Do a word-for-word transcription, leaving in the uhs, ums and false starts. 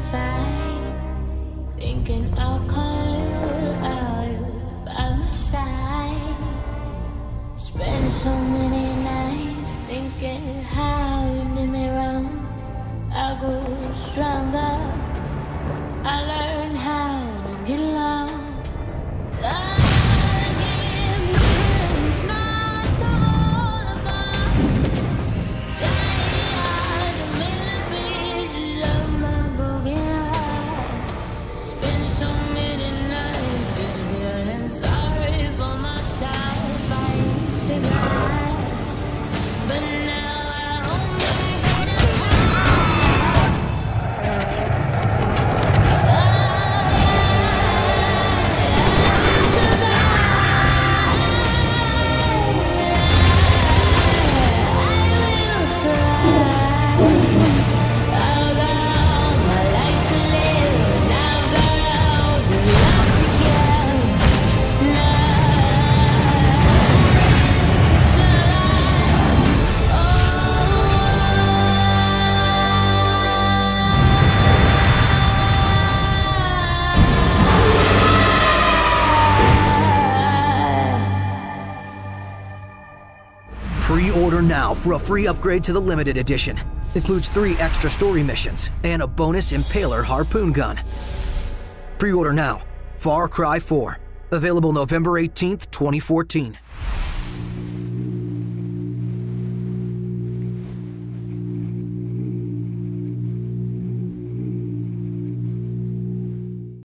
fight, thinking I'll call you out by my side. Spent so many nights thinking how you did me wrong. I grew stronger, I learned how to get along. I Pre-order now for a free upgrade to the limited edition. Includes three extra story missions and a bonus Impaler harpoon gun. Pre-order now. Far Cry four. Available November eighteenth, twenty fourteen.